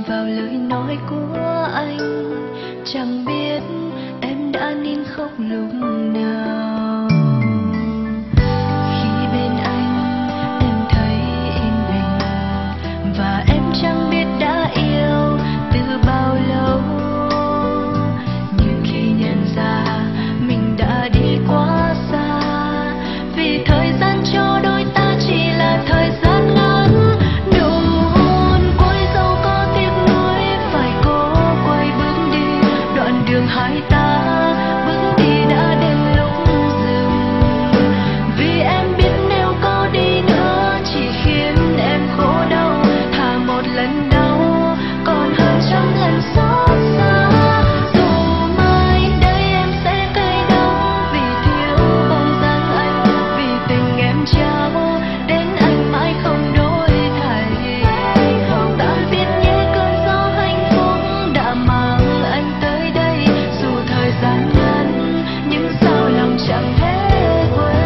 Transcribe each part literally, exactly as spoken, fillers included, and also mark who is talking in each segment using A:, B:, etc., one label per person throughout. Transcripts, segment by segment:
A: vào lời nói của anh, chẳng biết em đã nín khóc lúc nào. Khi bên anh em thấy yên bình, và em chẳng biết đã yêu từ bao lâu. Nhưng khi nhận ra mình đã đi quá xa, vì thời gian cho đôi ta chỉ là thời gian ngắn. Nụ hôn cuối dẫu có tiếc nuối, phải cố quay bước đi đoạn đường hai ta. Bước đi đã đến lúc dừng, vì em biết nếu có đi nữa chỉ khiến em khổ đau. Thà một lần đau còn hơn trăm lần xót xa. Dù mai đây em sẽ cay đắng vì thiếu bóng dáng anh, vì tình em trao đến anh mãi không đổi thay. Tạm biệt nhé cơn gió hạnh phúc đã mang anh tới đây. Dù thời gian ngắn nhưng sao lòng chẳng thể quên.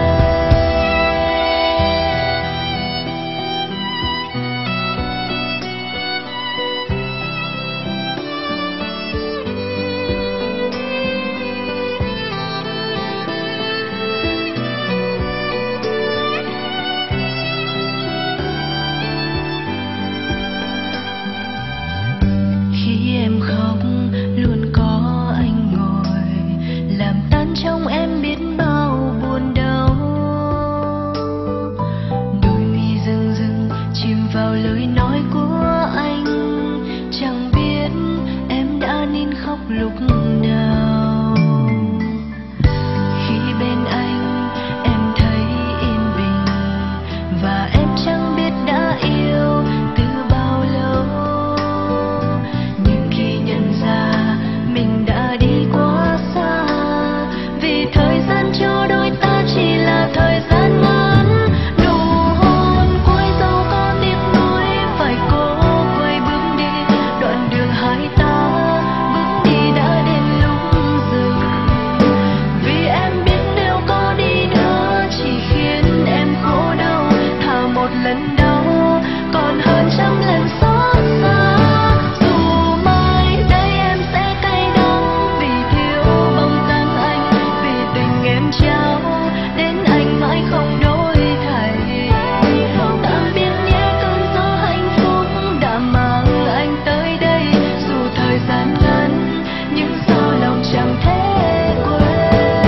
A: Khi em khóc luôn có anh ngồi, làm tan trong em biết bao buồn đau. Đôi mi rưng rưng chìm vào lời nói của anh, chẳng biết em đã nín khóc lúc nào. Khi bên anh em thấy yên bình, và em chẳng biết đã yêu từ bao lâu. Nhưng khi nhận ra mình đã đi quá xa, vì thời gian cho đôi ta chỉ là thời gian ngắn. Nụ hôn cuối dẫu có tiếc nuối, phải cố quay bước đi đoạn đường hai ta. Bước đi đã đến lúc dừng, vì em biết nếu có đi nữa chỉ khiến em khổ đau. Thà một lần đau còn hơn trăm lần xót xa. Dù mai đây em sẽ cay đắng vì thiếu bóng dáng anh, vì tình em trao đến anh mãi không đổi thay. Tạm biệt nhé cơn gió hạnh phúc đã mang anh tới đây. Dù thời gian ngắn nhưng sao lòng chẳng thể quên.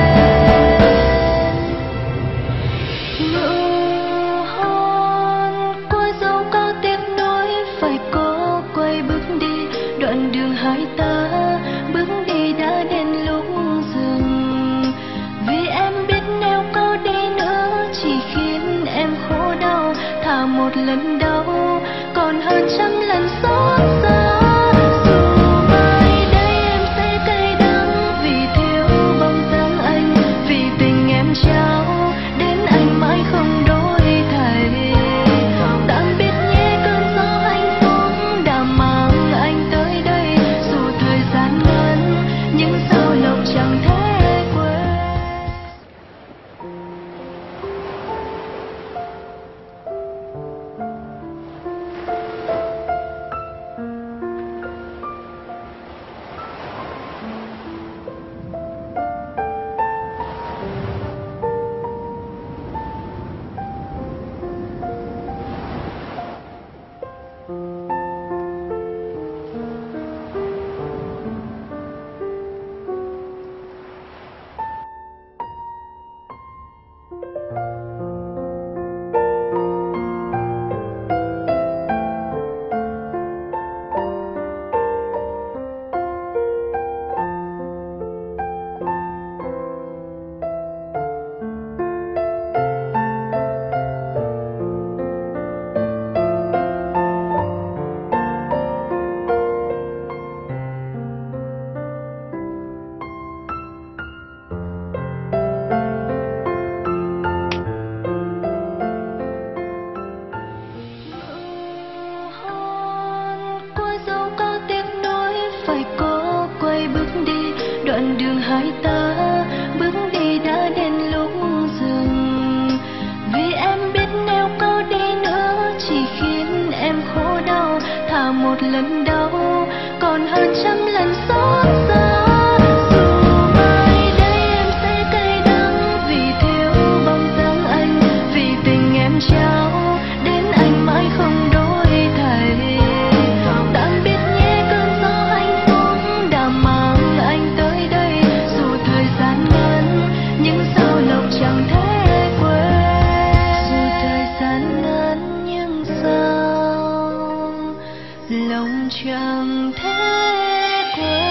A: Nụ hôn cuối dẫu có tiếc nuối, phải cố quay bước đi đoạn đường hai ta. Bước đi đã đến lúc dừng, vì em biết nếu có đi nữa chỉ khiến em khổ đau. Thà một lần đau còn hơn trăm lần xót xa. Dù mai đây em sẽ cay đắng vì thiếu bóng dáng anh, vì tình em trao đến anh mãi không đổi thay. Tạm biệt nhé cơn gió hạnh phúc đã mang anh tới đây. Dù thời gian ngắn nhưng sao lòng chẳng thể quên. đoạn đường hai ta bước đi đã đến lúc dừng. Vì em biết nếu có đi nữa chỉ khiến em khổ đau, thà một lần đau còn hơn trăm lần xót xa. Dù mai đây em sẽ cay đắng vì thiếu bóng dáng anh, vì tình em trao đến anh mãi không đổi thay. Tạm biệt nhé cơn gió hạnh phúc đã mang anh tới đây, dù thời gian ngắn nhưng sao lòng chẳng thể quên. Dù thời gian ngắn nhưng sao lòng chẳng thể quên.